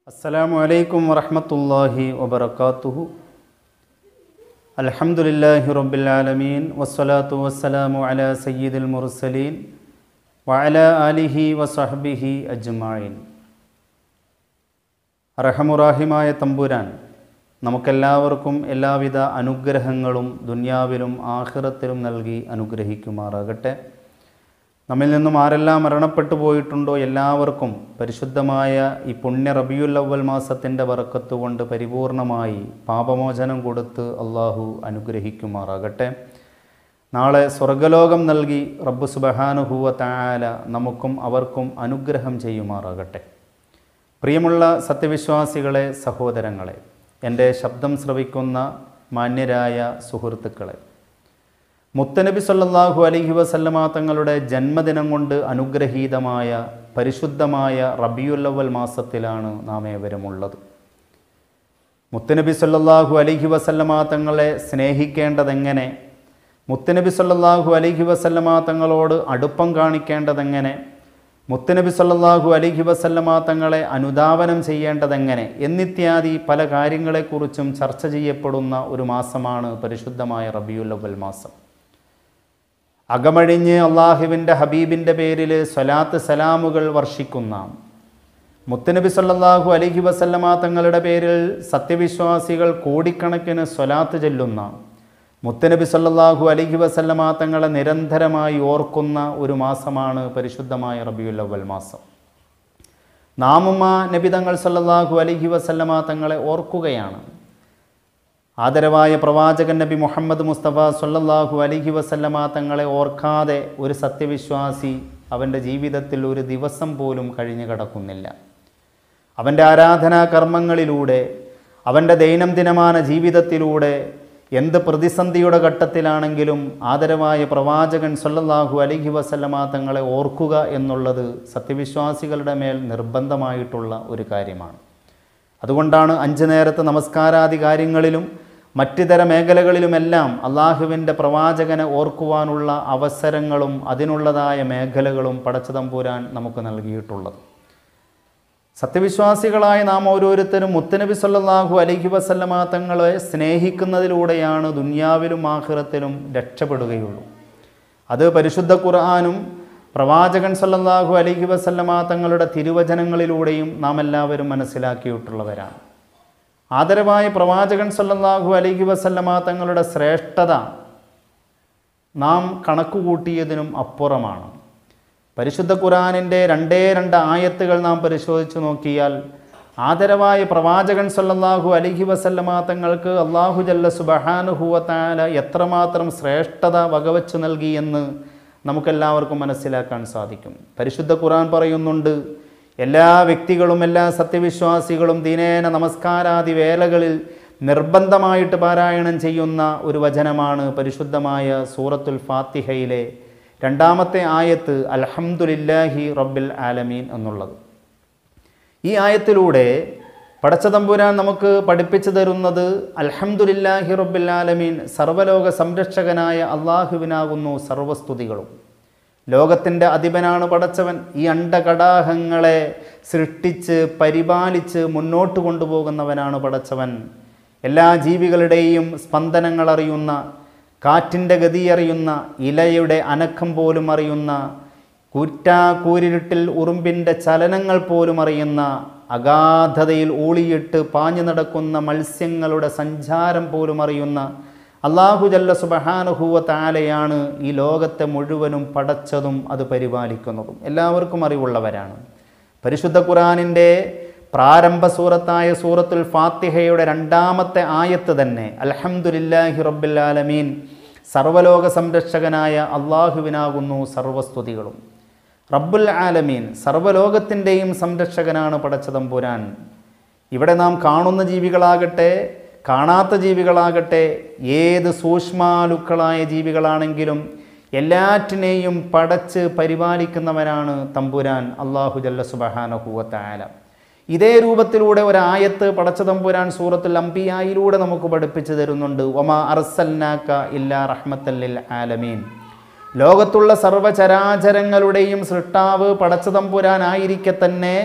അസ്സലാമു അലൈക്കും വറഹ്മത്തുള്ളാഹി വബറകാതുഹു. അൽഹംദുലില്ലാഹി റബ്ബിൽ ആലമീൻ വസ്സലാത്തു വസ്സലാമു അലാ സയ്യിദിൽ മുർസലീൻ വഅലാ ആലിഹി വസഹ്ബിഹി അജ്മഈൻ. റഹമുറാഹിമായ തമ്പുരാൻ നമുക്കെല്ലാവർക്കും എല്ലാവിധ അനുഗ്രഹങ്ങളും ദുനിയാവിലും ആഖിറത്തിലും നൽകി അനുഗ്രഹിക്കുമാറാകട്ടെ. നമ്മിൽ നിന്നും ആരെല്ലാം മരണപ്പെട്ടു പോയിട്ടുണ്ടോ എല്ലാവർക്കും പരിശുദ്ധമായ ഈ പുണ്യ റബീഉൽ അവ്വൽ മാസത്തിൻ്റെ ബറക്കത്ത് കൊണ്ട് പരിപൂർണമായി പാപമോചനം കൊടുത്ത് അള്ളാഹു അനുഗ്രഹിക്കുമാറാകട്ടെ. നാളെ സ്വർഗലോകം നൽകി റബ്ബ് സുബ്ഹാനഹു വ തആല നമുക്കും അവർക്കും അനുഗ്രഹം ചെയ്യുമാറാകട്ടെ. പ്രിയമുള്ള സത്യവിശ്വാസികളെ, സഹോദരങ്ങളെ, എൻ്റെ ശബ്ദം ശ്രവിക്കുന്ന മാന്യരായ സുഹൃത്തുക്കളെ, മുത്തനബി സല്ലല്ലാഹു അലൈഹി വസല്ലമ തങ്ങളുടെ ജന്മദിനം കൊണ്ട് അനുഗ്രഹീതമായ പരിശുദ്ധമായ റബീഉൽ അവ്വൽ മാസത്തിലാണ് നാം ഏവരുമുള്ളത്. മുത്തനബി സല്ലല്ലാഹു അലൈഹി വസല്ലമ തങ്ങളെ സ്നേഹിക്കേണ്ടതെങ്ങനെ, മുത്തനബി സല്ലല്ലാഹു അലൈഹി വസല്ലമ തങ്ങളോട് അടുപ്പം കാണിക്കേണ്ടതെങ്ങനെ, മുത്തനബി സല്ലല്ലാഹു അലൈഹി വസല്ലമ തങ്ങളെ അനുധാവനം ചെയ്യേണ്ടതെങ്ങനെ എന്നിത്യാദി പല കാര്യങ്ങളെക്കുറിച്ചും ചർച്ച ചെയ്യപ്പെടുന്ന ഒരു മാസമാണ് പരിശുദ്ധമായ റബീഉൽ അവ്വൽ മാസം. അകമഴിഞ്ഞ് അള്ളാഹുവിൻ്റെ ഹബീബിൻ്റെ പേരിൽ സ്വലാത്ത് സലാമുകൾ വർഷിക്കുന്ന, മുത്തനബി സല്ലല്ലാഹു അലൈഹി വസല്ലമ തങ്ങളുടെ പേരിൽ സത്യവിശ്വാസികൾ കോടിക്കണക്കിന് സ്വലാത്ത് ചൊല്ലുന്ന, മുത്തനബി സല്ലല്ലാഹു അലൈഹി വസല്ലമ തങ്ങളെ നിരന്തരമായി ഓർക്കുന്ന ഒരു മാസമാണ് പരിശുദ്ധമായ റബീഉൽ അവ്വൽ മാസം. നാമും ആ നബി തങ്ങൾ സല്ലല്ലാഹു അലൈഹി വസല്ലമ തങ്ങളെ ഓർക്കുകയാണ്. ആദരവായ പ്രവാചകൻ നബി മുഹമ്മദ് മുസ്തഫ സല്ലല്ലാഹു അലൈഹി വസല്ലമ തങ്ങളെ ഓർക്കാതെ ഒരു സത്യവിശ്വാസി അവൻ്റെ ജീവിതത്തിൽ ഒരു ദിവസം പോലും കഴിഞ്ഞു കിടക്കുന്നില്ല. അവൻ്റെ ആരാധനാ കർമ്മങ്ങളിലൂടെ, അവൻ്റെ ദൈനംദിനമായ ജീവിതത്തിലൂടെ, എന്ത് പ്രതിസന്ധിയുടെ ഘട്ടത്തിലാണെങ്കിലും ആദരവായ പ്രവാചകൻ സല്ലല്ലാഹു അലൈഹി വസല്ലമ തങ്ങളെ ഓർക്കുക എന്നുള്ളത് സത്യവിശ്വാസികളുടെ മേൽ നിർബന്ധമായിട്ടുള്ള ഒരു കാര്യമാണ്. അതുകൊണ്ടാണ് 5 നേരത്തെ നമസ്കാരാദി കാര്യങ്ങളിലും മറ്റിതര മേഖലകളിലുമെല്ലാം അള്ളാഹുവിൻ്റെ പ്രവാചകനെ ഓർക്കുവാനുള്ള അവസരങ്ങളും അതിനുള്ളതായ മേഖലകളും പടച്ചതമ്പുരാൻ നമുക്ക് നൽകിയിട്ടുള്ളത്. സത്യവിശ്വാസികളായ നാം ഓരോരുത്തരും മുത്തനബി സല്ലല്ലാഹു അലൈഹി വസല്ലമ തങ്ങളെ സ്നേഹിക്കുന്നതിലൂടെയാണ് ദുനിയാവിലും ആഖിറത്തിലും രക്ഷപ്പെടുകയുള്ളൂ. അത് പരിശുദ്ധ ഖുർആനും പ്രവാചകൻ സല്ലല്ലാഹു അലൈഹി വസല്ലമ തങ്ങളുടെ തിരുവചനങ്ങളിലൂടെയും നാം എല്ലാവരും മനസ്സിലാക്കിയിട്ടുള്ളവരാണ്. ആദരവായ പ്രവാചകൻ സല്ലല്ലാഹു അലൈഹി വസല്ലമ തങ്ങളുടെ ശ്രേഷ്ഠത നാം കണക്കുകൂട്ടിയതിനും അപ്പുറമാണ്. പരിശുദ്ധ ഖുർആനിൻ്റെ 2 ആയത്തുകൾ നാം പരിശോധിച്ചു നോക്കിയാൽ ആദരവായ പ്രവാചകൻ സല്ലല്ലാഹു അലൈഹി വസല്ലമ തങ്ങൾക്ക് അല്ലാഹു ജല്ല സുബ്ഹാനഹു വ തആല എത്രമാത്രം ശ്രേഷ്ഠത വകവച്ചു നൽകിയെന്ന് നമുക്കെല്ലാവർക്കും മനസ്സിലാക്കാൻ സാധിക്കും. പരിശുദ്ധ ഖുർആൻ പറയുന്നുണ്ട്, എല്ലാ വ്യക്തികളും എല്ലാ സത്യവിശ്വാസികളും ദിനേന നമസ്കാരാദി വേളകളിൽ നിർബന്ധമായിട്ട് പാരായണം ചെയ്യുന്ന ഒരു വചനമാണ് പരിശുദ്ധമായ സൂറത്തുൽ ഫാത്തിഹയിലെ 2ാമത്തെ ആയത്ത് അൽഹംദുലില്ലാഹി റബ്ബിൽ ആലമീൻ എന്നുള്ളത്. ഈ ആയത്തിലൂടെ പടച്ചതമ്പുരാൻ നമുക്ക് പഠിപ്പിച്ചു തരുന്നത് അൽഹംദുലില്ലാഹി റബ്ബിൽ ആലമീൻ, സർവ്വലോക സംരക്ഷകനായ അള്ളാഹുവിനാകുന്നു സർവസ്തുതികളും. ലോകത്തിൻ്റെ അധിപനാണ് പടച്ചവൻ. ഈ അണ്ടകടാഹങ്ങളെ സൃഷ്ടിച്ച് പരിപാലിച്ച് മുന്നോട്ട് കൊണ്ടുപോകുന്നവനാണ് പടച്ചവൻ. എല്ലാ ജീവികളുടെയും സ്പന്ദനങ്ങൾ അറിയുന്ന, കാറ്റിൻ്റെ ഗതി അറിയുന്ന, ഇലയുടെ അനക്കം പോലും അറിയുന്ന, കൂരിരുട്ടിൽ ഉറുമ്പിൻ്റെ ചലനങ്ങൾ പോലും അറിയുന്ന, അഗാധതയിൽ ഊളിയിട്ട് പാഞ്ഞു നടക്കുന്ന മത്സ്യങ്ങളുടെ സഞ്ചാരം പോലും അറിയുന്ന അല്ലാഹു ജല്ല സുബ്ഹാനഹു വ തആലയാണ് ഈ ലോകത്തെ മുഴുവനും പടച്ചതും അത് പരിപാലിക്കുന്നതും. എല്ലാവർക്കും അറിവുള്ളവരാണ്. പരിശുദ്ധ ഖുർആനിൻ്റെ പ്രാരംഭ സൂറത്തായ സൂറത്തുൽ ഫാത്തിഹയുടെ 2ാമത്തെ ആയത്ത് തന്നെ അൽഹംദുലില്ലാഹി റബ്ബിൽ ആലമീൻ, സർവ്വലോക സംരക്ഷകനായ അള്ളാഹുവിനാകുന്നു സർവസ്തുതികളും. റബ്ബുൽ ആലമീൻ, സർവ്വലോകത്തിൻ്റെയും സംരക്ഷകനാണ് പടച്ചതമ്പുരാൻ. ഇവിടെ നാം കാണുന്ന ജീവികളാകട്ടെ കാണാത്ത ജീവികളാകട്ടെ ഏത് സൂക്ഷ്മാലുക്കളായ ജീവികളാണെങ്കിലും എല്ലാറ്റിനെയും പടച്ച് പരിപാലിക്കുന്നവനാണ് തമ്പുരാൻ അല്ലാഹു ജല്ല സുബ്ഹാനഹു വ തആല. ഇതേ രൂപത്തിലൂടെ ഒരായത്ത് പടച്ചതമ്പുരാൻ സൂറത്തുൽ അംബിയായിലൂടെ നമുക്ക് പഠിപ്പിച്ചു തരുന്നുണ്ട്. വമാ അർസൽനാക ഇല്ലാ റഹ്മത്തൽ ലിൽ ആലമീൻ. ലോകത്തുള്ള സർവ്വചരാചരങ്ങളുടെയും സൃഷ്ടാവ് പടച്ചതമ്പുരാനായിരിക്കെ തന്നെ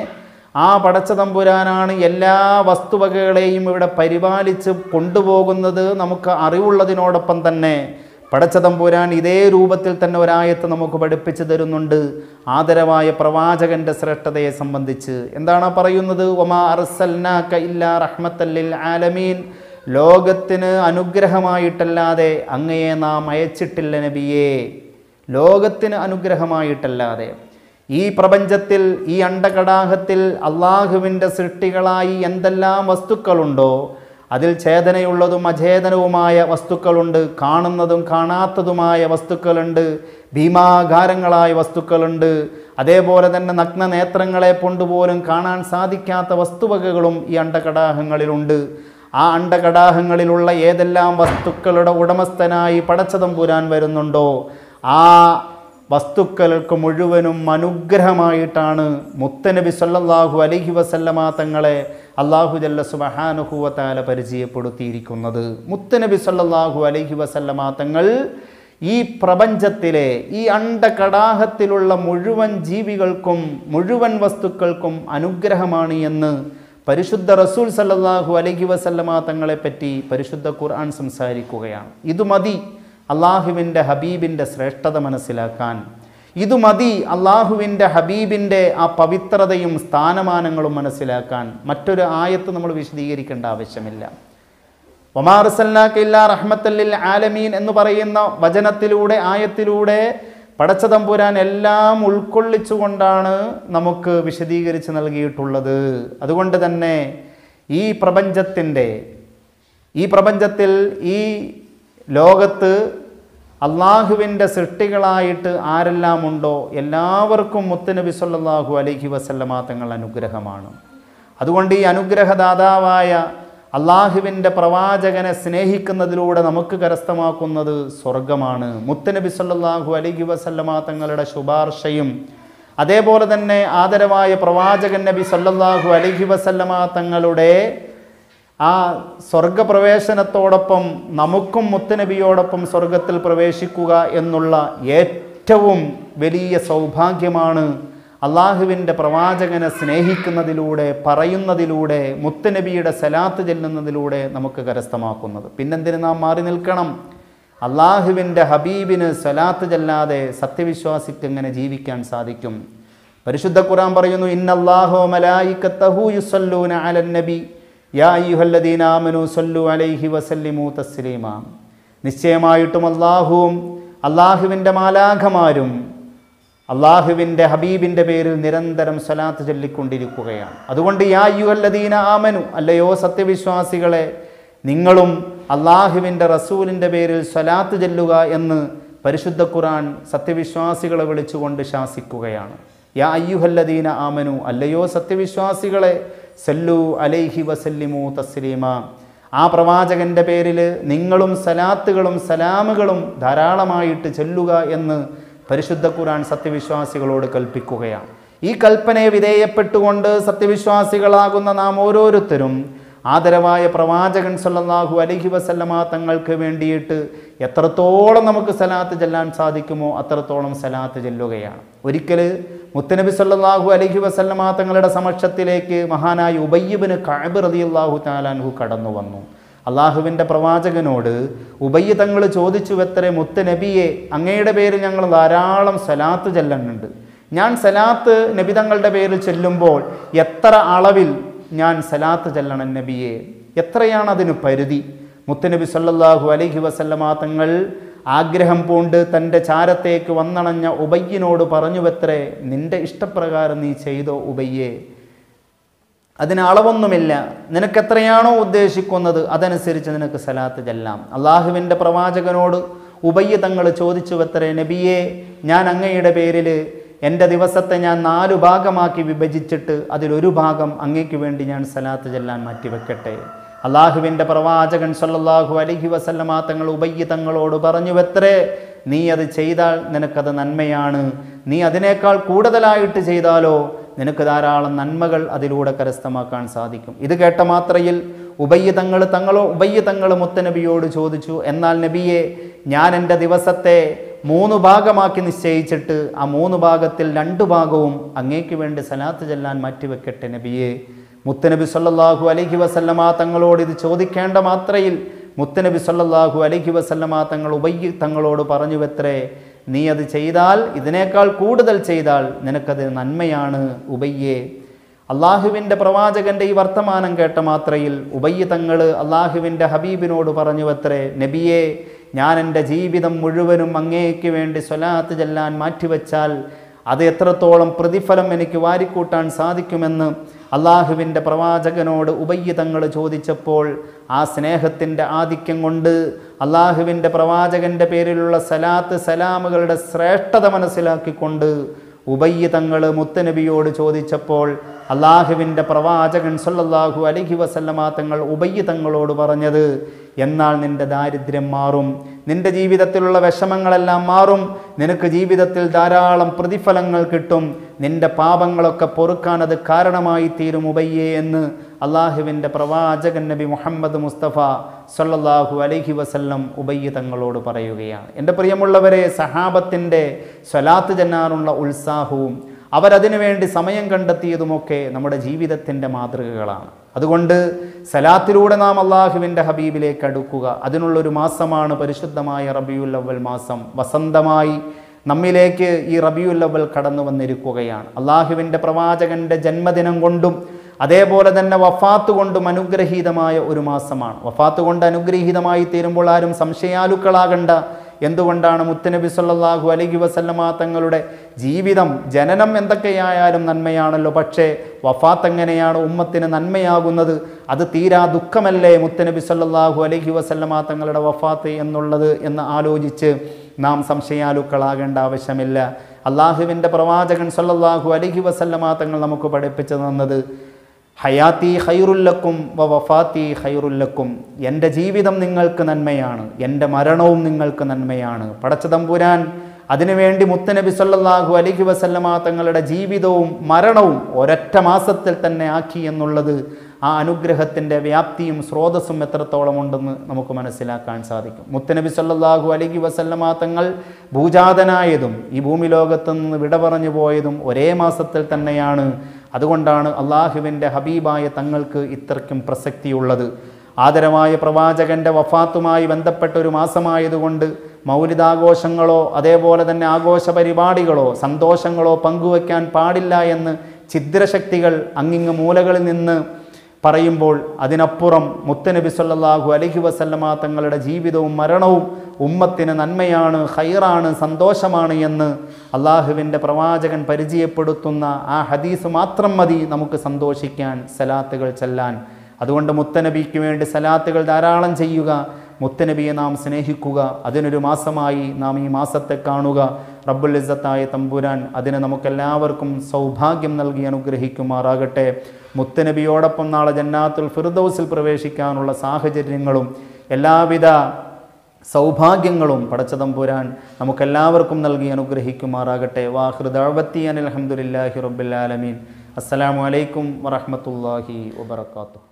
ആ പടച്ച തമ്പുരാനാണ് എല്ലാ വസ്തുവകകളെയും ഇവിടെ പരിപാലിച്ച് കൊണ്ടുപോകുന്നത്. നമുക്ക് അറിവുള്ളതിനോടൊപ്പം തന്നെ പടച്ച തമ്പുരാൻ ഇതേ രൂപത്തിൽ തന്നെ ഒരായത്ത് നമുക്ക് പഠിപ്പിച്ചു തരുന്നുണ്ട് ആദരവായ പ്രവാചകന്റെ ശ്രേഷ്ഠതയെ സംബന്ധിച്ച്. എന്താണ് പറയുന്നത്? വമാ അർസൽനാക ഇല്ലാ റഹ്മത്തൽ ലിൽ ആലമീൻ, ലോകത്തിന് അനുഗ്രഹമായിട്ടല്ലാതെ അങ്ങയെ നാം അയച്ചിട്ടില്ല നബിയേ. ലോകത്തിന് അനുഗ്രഹമായിട്ടല്ലാതെ ഈ പ്രപഞ്ചത്തിൽ, ഈ അണ്ടകടാഹത്തിൽ അള്ളാഹുവിൻ്റെ സൃഷ്ടികളായി എന്തെല്ലാം വസ്തുക്കളുണ്ടോ അതിൽ ചേതനയുള്ളതും അചേതനവുമായ വസ്തുക്കളുണ്ട്, കാണുന്നതും കാണാത്തതുമായ വസ്തുക്കളുണ്ട്, ഭീമാകാരങ്ങളായ വസ്തുക്കളുണ്ട്. അതേപോലെ തന്നെ നഗ്ന നേത്രങ്ങളെ കൊണ്ടുപോലും കാണാൻ സാധിക്കാത്ത വസ്തുവകകളും ഈ അണ്ടകടാഹങ്ങളിലുണ്ട്. ആ അണ്ടകടാഹങ്ങളിലുള്ള ഏതെല്ലാം വസ്തുക്കളുടെ ഉടമസ്ഥനായി പടച്ച തമ്പുരാൻ വരുന്നുണ്ടോ ആ വസ്തുക്കൾക്ക് മുഴുവനും അനുഗ്രഹമായിട്ടാണ് മുത്തനബി സല്ലല്ലാഹു അലൈഹി വസല്ലമ തങ്ങളെ അല്ലാഹു ജല്ല സുബ്ഹാനഹു വ തആല പരിചയപ്പെടുത്തിയിരിക്കുന്നത്. മുത്തനബി സല്ലല്ലാഹു അലൈഹി വസല്ലമ തങ്ങൾ ഈ പ്രപഞ്ചത്തിലെ ഈ അണ്ടകടാഹത്തിലുള്ള മുഴുവൻ ജീവികൾക്കും മുഴുവൻ വസ്തുക്കൾക്കും അനുഗ്രഹമാണ് എന്ന് പരിശുദ്ധ റസൂൽ സല്ലല്ലാഹു അലൈഹി വസല്ലമ തങ്ങളെപ്പറ്റി പരിശുദ്ധ ഖുർആൻ സംസാരിക്കുകയാണ്. ഇത് മതി അള്ളാഹുവിൻ്റെ ഹബീബിൻ്റെ ശ്രേഷ്ഠത മനസ്സിലാക്കാൻ. ഇത് മതി അള്ളാഹുവിൻ്റെ ഹബീബിൻ്റെ ആ പവിത്രതയും സ്ഥാനമാനങ്ങളും മനസ്സിലാക്കാൻ. മറ്റൊരു ആയത്ത് നമ്മൾ വിശദീകരിക്കേണ്ട ആവശ്യമില്ല. വമാ അർസൽനാക ഇല്ലാ റഹ്മത്തൽ ലിൽ ആലമീൻ എന്ന് പറയുന്ന വചനത്തിലൂടെ, ആയത്തിലൂടെ പടച്ച തമ്പുരാൻ എല്ലാം ഉൾക്കൊള്ളിച്ചുകൊണ്ടാണ് നമുക്ക് വിശദീകരിച്ച് നൽകിയിട്ടുള്ളത്. അതുകൊണ്ട് തന്നെ ഈ പ്രപഞ്ചത്തിൽ ഈ ലോകത്ത് അള്ളാഹുവിൻ്റെ സൃഷ്ടികളായിട്ട് ആരെല്ലാം ഉണ്ടോ എല്ലാവർക്കും മുത്തുനബി സല്ലല്ലാഹു അലൈഹി വസല്ലമ തങ്ങൾ അനുഗ്രഹമാണ്. അതുകൊണ്ട് ഈ അനുഗ്രഹദാതാവായ അള്ളാഹുവിൻ്റെ പ്രവാചകനെ സ്നേഹിക്കുന്നതിലൂടെ നമുക്ക് കരസ്ഥമാക്കുന്നത് സ്വർഗമാണ്. മുത്തുനബി സല്ലല്ലാഹു അലൈഹി വസല്ലമ തങ്ങളുടെ ശുപാർശയും അതേപോലെ തന്നെ ആദരവായ പ്രവാചകൻ നബി സല്ലല്ലാഹു അലൈഹി വസല്ലമ തങ്ങളുടെ ആ സ്വർഗപ്രവേശനത്തോടൊപ്പം നമുക്കും മുത്തുനബിയോടൊപ്പം സ്വർഗത്തിൽ പ്രവേശിക്കുക എന്നുള്ള ഏറ്റവും വലിയ സൗഭാഗ്യമാണ് അള്ളാഹുവിൻ്റെ പ്രവാചകനെ സ്നേഹിക്കുന്നതിലൂടെ, പറയുന്നതിലൂടെ, മുത്തുനബിയുടെ സലാത്ത് ചെല്ലുന്നതിലൂടെ നമുക്ക് കരസ്ഥമാക്കുന്നത്. പിന്നെന്തിന് നാം മാറി നിൽക്കണം? അള്ളാഹുവിൻ്റെ ഹബീബിന് സലാത്ത് ചെല്ലാതെ സത്യവിശ്വാസിക്ക് എങ്ങനെ ജീവിക്കാൻ സാധിക്കും? പരിശുദ്ധ ഖുർആൻ പറയുന്നു, ഇന്നല്ലാഹു മലായികത്തഹു യുസല്ലൂന അലൻ നബി യാ അയ്യുഹല്ലദീന ആമനൂ സല്ലു അലൈഹി വസല്ലിമു തസ്ലീമാ. നിശ്ചയമായിട്ടും അള്ളാഹുവും അള്ളാഹുവിൻ്റെ മാലാഖമാരും അള്ളാഹുവിൻ്റെ ഹബീബിൻ്റെ പേരിൽ നിരന്തരം സ്വലാത്ത് ചൊല്ലിക്കൊണ്ടിരിക്കുകയാണ്. അതുകൊണ്ട് യാ അയ്യുഹല്ലദീന ആമനു, അല്ലയോ സത്യവിശ്വാസികളെ, നിങ്ങളും അള്ളാഹുവിൻ്റെ റസൂലിൻ്റെ പേരിൽ സ്വലാത്ത് ചൊല്ലുക എന്ന് പരിശുദ്ധ ഖുർആൻ സത്യവിശ്വാസികളെ വിളിച്ചുകൊണ്ട് ശാസിക്കുകയാണ്. യാ അയ്യുഹല്ലദീന ആമനു, അല്ലയോ സത്യവിശ്വാസികളെ, സല്ലു അലൈഹി വസല്ലിമു തസ്ലീമാ, ആ പ്രവാചകൻ്റെ പേരിൽ നിങ്ങളും സലാത്തുകളും സലാമുകളും ധാരാളമായിട്ട് ചൊല്ലുക എന്ന് പരിശുദ്ധ ഖുർആൻ സത്യവിശ്വാസികളോട് കൽപ്പിക്കുകയാണ്. ഈ കൽപ്പനയെ വിധേയപ്പെട്ടുകൊണ്ട് സത്യവിശ്വാസികളാകുന്ന നാം ഓരോരുത്തരും ആദരവായ പ്രവാചകൻ സല്ലല്ലാഹു അലൈഹി വസല്ലമ തങ്ങൾക്ക് വേണ്ടിയിട്ട് എത്രത്തോളം നമുക്ക് സലാത്ത് ചെല്ലാൻ സാധിക്കുമോ അത്രത്തോളം സലാത്ത് ചെല്ലുകയാണ്. ഒരിക്കൽ മുത്തുനബി സല്ലല്ലാഹു അലൈഹി വസല്ലമ തങ്ങളുടെ സമക്ഷത്തിലേക്ക് മഹാനായ ഉബയ്യ് ഇബ്നു കഅബ് റളിയല്ലാഹു തആല അൻഹു കടന്നു വന്നു. അള്ളാഹുവിൻ്റെ പ്രവാചകനോട് ഉബയ്യ് തങ്ങൾ ചോദിച്ചു, എത്ര മുത്തുനബിയെ, അങ്ങയുടെ പേരിൽ ഞങ്ങൾ ധാരാളം സലാത്ത് ചെല്ലുന്നുണ്ട്. ഞാൻ സലാത്ത് നബി തങ്ങളുടെ പേരിൽ ചെല്ലുമ്പോൾ എത്ര അളവിൽ ഞാൻ സലാത്ത് ചെല്ലണം നബിയെ? എത്രയാണ് അതിന് പരിധി? മുത്തുനബി സല്ലല്ലാഹു അലൈഹി വസല്ലമ തങ്ങൾ ആഗ്രഹം പൂണ്ട് തൻ്റെ ചാരത്തേക്ക് വന്നണഞ്ഞ ഉബയ്യിനോട് പറഞ്ഞുവത്രേ, നിൻ്റെ ഇഷ്ടപ്രകാരം നീ ചെയ്തോ ഉബയ്യേ, അതിന് അളവൊന്നുമില്ല, നിനക്കെത്രയാണോ ഉദ്ദേശിക്കുന്നത് അതനുസരിച്ച് നിനക്ക് സലാത്ത് ചെല്ലാം. അള്ളാഹുവിൻ്റെ പ്രവാചകനോട് ഉബയ്യ് തങ്ങൾ ചോദിച്ചുവത്രേ, നബിയെ, ഞാൻ അങ്ങയുടെ പേരിൽ എൻ്റെ ദിവസത്തെ ഞാൻ 4 ഭാഗമാക്കി വിഭജിച്ചിട്ട് അതിലൊരു ഭാഗം അങ്ങയ്ക്ക് വേണ്ടി ഞാൻ സലാത്ത് ചെല്ലാൻ മാറ്റിവെക്കട്ടെ? അള്ളാഹുവിൻ്റെ പ്രവാചകൻ സല്ലല്ലാഹു അലൈഹി വസല്ലമ തങ്ങൾ ഉബയ്യ് തങ്ങളോട് പറഞ്ഞുവത്രേ, നീ അത് ചെയ്താൽ നിനക്കത് നന്മയാണ്, നീ അതിനേക്കാൾ കൂടുതലായിട്ട് ചെയ്താലോ നിനക്ക് ധാരാളം നന്മകൾ അതിലൂടെ കരസ്ഥമാക്കാൻ സാധിക്കും. ഇത് കേട്ട മാത്രയിൽ ഉബയ്യ് തങ്ങൾ മുത്തുനബിയോട് ചോദിച്ചു, എന്നാൽ നബിയെ, ഞാൻ എൻ്റെ ദിവസത്തെ 3 ഭാഗമാക്കി നിശ്ചയിച്ചിട്ട് ആ 3 ഭാഗത്തിൽ 2 ഭാഗവും അങ്ങേക്ക് വേണ്ടി സലാത്ത് ചെല്ലാൻ മാറ്റിവെക്കട്ടെ നബിയെ. മുത്തനബി സല്ലല്ലാഹു അലൈഹി വസല്ലമ തങ്ങളോട് ഇത് ചോദിക്കേണ്ട മാത്രയിൽ മുത്തനബി സല്ലല്ലാഹു അലൈഹി വസല്ലമ തങ്ങൾ ഉബയ്യ് തങ്ങളോട് പറഞ്ഞുവത്രേ, നീ അത് ചെയ്താൽ, ഇതിനേക്കാൾ കൂടുതൽ ചെയ്താൽ നിനക്കത് നന്മയാണ് ഉബയ്യേ. അള്ളാഹുവിൻ്റെ പ്രവാചകൻ്റെ ഈ വർത്തമാനം കേട്ട മാത്രയിൽ ഉബയ്യ് തങ്ങൾ അള്ളാഹുവിൻ്റെ ഹബീബിനോട് പറഞ്ഞുവത്രേ, നബിയെ, ഞാൻ എൻ്റെ ജീവിതം മുഴുവനും അങ്ങേക്ക് വേണ്ടി സ്വലാത്ത് ചെല്ലാൻ മാറ്റിവെച്ചാൽ അത് എത്രത്തോളം പ്രതിഫലം എനിക്ക് വാരിക്കൂട്ടാൻ സാധിക്കുമെന്ന് അള്ളാഹുവിൻ്റെ പ്രവാചകനോട് ഉബയ്യ് തങ്ങൾ ചോദിച്ചപ്പോൾ ആ സ്നേഹത്തിൻ്റെ ആധിക്യം കൊണ്ട് അള്ളാഹുവിൻ്റെ പ്രവാചകൻ്റെ പേരിലുള്ള സലാത്ത് സലാമുകളുടെ ശ്രേഷ്ഠത മനസ്സിലാക്കിക്കൊണ്ട് ഉബയ്യ് തങ്ങൾ മുത്തനബിയോട് ചോദിച്ചപ്പോൾ അള്ളാഹുവിൻ്റെ പ്രവാചകൻ സല്ലല്ലാഹു അലൈഹി വസല്ലമ തങ്ങൾ ഉബയ്യ് തങ്ങളോട് പറഞ്ഞത്, എന്നാൽ നിൻ്റെ ദാരിദ്ര്യം മാറും, നിൻ്റെ ജീവിതത്തിലുള്ള വിഷമങ്ങളെല്ലാം മാറും, നിനക്ക് ജീവിതത്തിൽ ധാരാളം പ്രതിഫലങ്ങൾ കിട്ടും, നിൻ്റെ പാപങ്ങളൊക്കെ പൊറുക്കാൻ അത് കാരണമായി തീരും ഉബയ്യേ എന്ന് അള്ളാഹുവിൻ്റെ പ്രവാചകൻ നബി മുഹമ്മദ് മുസ്തഫ സല്ലല്ലാഹു അലൈഹി വസല്ലം ഉബയ്യ് തങ്ങളോട് പറയുകയാണ്. എൻ്റെ പ്രിയമുള്ളവരെ, സഹാബത്തിൻ്റെ സ്വലാത്ത് ചെല്ലാനുള്ള ഉത്സാഹവും അവരതിനു വേണ്ടി സമയം കണ്ടെത്തിയതുമൊക്കെ നമ്മുടെ ജീവിതത്തിൻ്റെ മാതൃകകളാണ്. അതുകൊണ്ട് സലാത്തിലൂടെ നാം അള്ളാഹുവിൻ്റെ ഹബീബിലേക്ക് അടുക്കുക. അതിനുള്ളൊരു മാസമാണ് പരിശുദ്ധമായ റബീഉൽ അവ്വൽ മാസം. വസന്തമായി നമ്മിലേക്ക് ഈ റബീഉൽ അവ്വൽ കടന്നു വന്നിരിക്കുകയാണ്. അള്ളാഹുവിൻ്റെ പ്രവാചകൻ്റെ ജന്മദിനം കൊണ്ടും അതേപോലെ തന്നെ വഫാത്ത് കൊണ്ടും അനുഗ്രഹീതമായ ഒരു മാസമാണ്. വഫാത്ത് കൊണ്ട് അനുഗ്രഹീതമായി തീരുമ്പോൾ ആരും സംശയാലുക്കളാകണ്ട. എന്തുകൊണ്ടാണ്? മുത്തനബി സല്ലല്ലാഹു അലൈഹി വസല്ലമ തങ്ങളുടെ ജീവിതം, ജനനം എന്തൊക്കെയായാലും നന്മയാണല്ലോ, പക്ഷേ വഫാത്ത് എങ്ങനെയാണ് ഉമ്മത്തിന് നന്മയാകുന്നത്? അത് തീരാ ദുഃഖമല്ലേ മുത്തനബി സല്ലല്ലാഹു അലൈഹി വസല്ലമ തങ്ങളുടെ വഫാത്ത് എന്നുള്ളത് എന്ന് ആലോചിച്ച് നാം സംശയാലുക്കളാകേണ്ട ആവശ്യമില്ല. അള്ളാഹുവിൻ്റെ പ്രവാചകൻ സല്ലല്ലാഹു അലൈഹി വസല്ലമ തങ്ങൾ നമുക്ക് പഠിപ്പിച്ചു തന്നത്, ഹയാത്തി ഖൈറുല്ലക്കും വ വഫാത്തി ഖൈറുല്ലക്കും, എൻ്റെ ജീവിതം നിങ്ങൾക്ക് നന്മയാണ്, എൻ്റെ മരണവും നിങ്ങൾക്ക് നന്മയാണ്. പടച്ച തമ്പുരാൻ അതിനുവേണ്ടി മുത്തനബി സല്ലല്ലാഹു അലൈഹി വസല്ലമ തങ്ങളുടെ ജീവിതവും മരണവും ഒരൊറ്റ മാസത്തിൽ തന്നെ ആക്കി എന്നുള്ളത് ആ അനുഗ്രഹത്തിൻ്റെ വ്യാപ്തിയും സ്രോതസ്സും എത്രത്തോളം ഉണ്ടെന്ന് നമുക്ക് മനസ്സിലാക്കാൻ സാധിക്കും. മുത്തനബി സല്ലല്ലാഹു അലൈഹി വസല്ലമ തങ്ങൾ ഭൂജാതനായതും ഈ ഭൂമി ലോകത്ത് നിന്ന് വിട പറഞ്ഞു പോയതും ഒരേ മാസത്തിൽ തന്നെയാണ്. അതുകൊണ്ടാണ് അള്ളാഹുവിൻ്റെ ഹബീബായ തങ്ങൾക്ക് ഇത്രയ്ക്കും പ്രസക്തിയുള്ളത്. ആദരമായ പ്രവാചകൻ്റെ വഫാത്തുമായി ബന്ധപ്പെട്ട ഒരു മാസമായതുകൊണ്ട് മൗലിദാഘോഷങ്ങളോ അതേപോലെ തന്നെ ആഘോഷ പരിപാടികളോ സന്തോഷങ്ങളോ പങ്കുവയ്ക്കാൻ പാടില്ല എന്ന് ഛിദ്രശക്തികൾ അങ്ങിങ്ങ് മൂലകളിൽ നിന്ന് പറയുമ്പോൾ അതിനപ്പുറം മുത്തനബി സല്ലല്ലാഹു അലൈഹി വസല്ലമ തങ്ങളുടെ ജീവിതവും മരണവും ഉമ്മത്തിന് നന്മയാണ്, ഖൈറാണ്, സന്തോഷമാണ് എന്ന് അള്ളാഹുവിൻ്റെ പ്രവാചകൻ പരിചയപ്പെടുത്തുന്ന ആ ഹദീസ് മാത്രം മതി നമുക്ക് സന്തോഷിക്കാൻ, സലാത്തുകൾ ചെല്ലാൻ. അതുകൊണ്ട് മുത്തനബിക്ക് വേണ്ടി സലാത്തുകൾ ധാരാളം ചെയ്യുക, മുത്തനബിയെ നാം സ്നേഹിക്കുക. അതിനൊരു മാസമായി നാം ഈ മാസത്തെ കാണുക. റബ്ബുൽ ഇസ്സത്തായ തമ്പുരാൻ അതിന് നമുക്കെല്ലാവർക്കും സൗഭാഗ്യം നൽകി അനുഗ്രഹിക്കുമാറാകട്ടെ. മുത്തനബിയോടൊപ്പം നാളെ ജന്നാത്തുൽ ഫിർദൗസിൽ പ്രവേശിക്കാനുള്ള സാഹചര്യങ്ങളും എല്ലാവിധ സൗഭാഗ്യങ്ങളും പടച്ച തമ്പുരാൻ നമുക്കെല്ലാവർക്കും നൽകി അനുഗ്രഹിക്കുമാറാകട്ടെ. വാഖിറു ദഅവതി അനിൽ ഹംദുലില്ലാഹി റബ്ബിൽ ആലമീൻ. അസ്സലാമു അലൈക്കും വറഹ്മത്തുള്ളാഹി വബറകാതുഹു.